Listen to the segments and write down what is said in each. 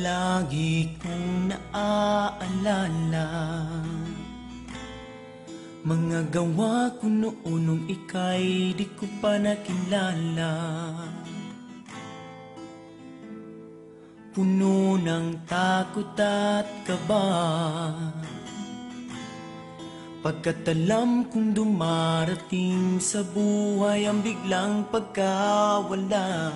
Lagi kong naaalala mga gawa ko noon nung ika'y di ko pa nakilala. Puno ng takot at kaba, pagkat alam kong dumarating sa buhay ang biglang pagkawala.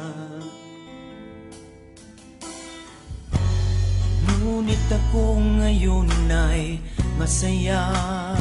Ngunit ako ngayon ay masaya,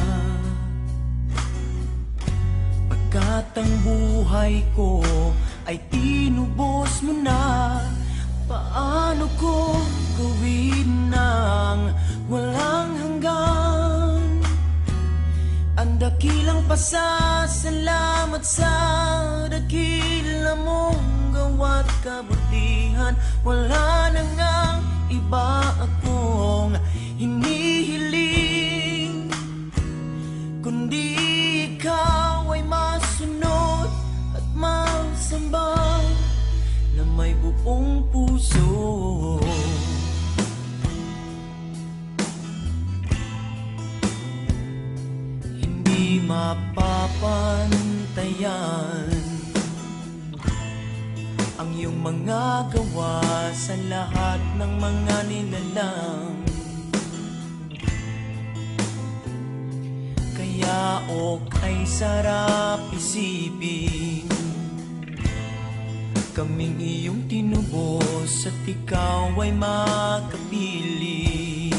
pagkat ang buhay ko ay tinubos mo na. Paano ko gawin nang walang hanggan ang dakilang pasasalamat sa dakila mong gawa't kabutihan? Wala na ngang iba akong hinihiling, kundi ikaw ay masunod at masamba na may buong puso. Hindi mapapantayan ang iyong mga gawa sa lahat ng mga nilalang. Kaya ay sarap isipin, kaming iyong tinubos at ikaw ay makapili.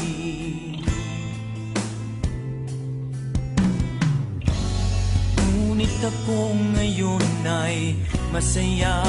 Ngunit ako ngayon ay masaya,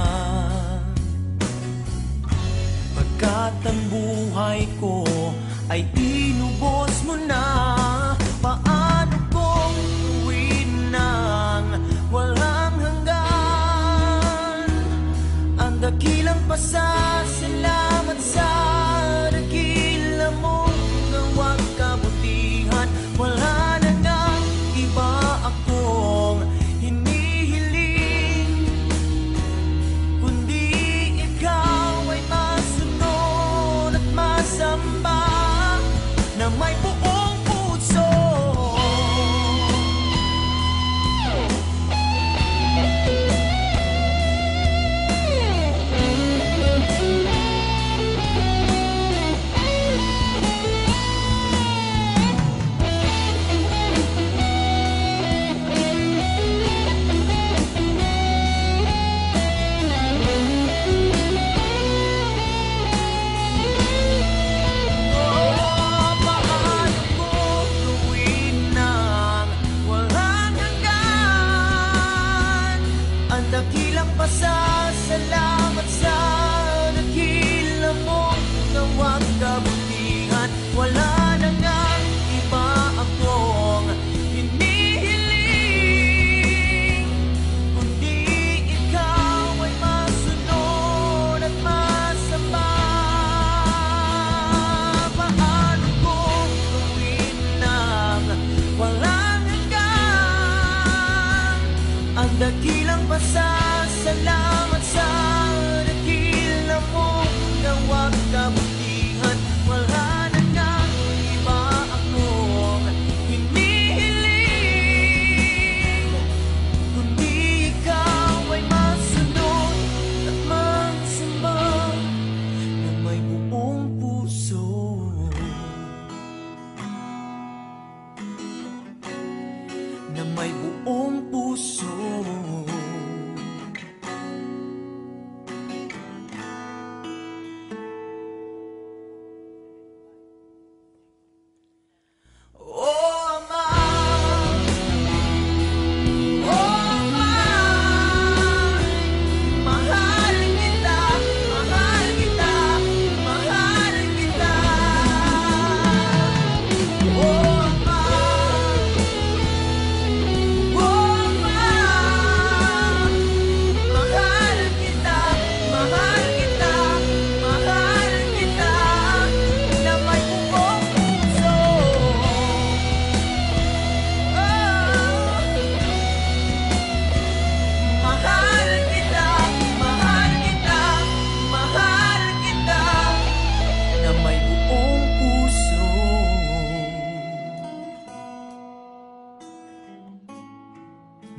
pagkat ang buhay ko ay tinubos mo na. Paano kong gawin nang walang hanggan ang dakilang pasasalamat sa dakila mong gawa't kabutihan? Wala na ngang iba akong hinihiling, kundi ikaw ay masunod at masamba na may buong puso. Paano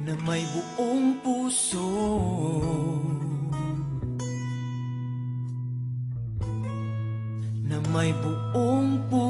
na may buong puso. Na may buong puso.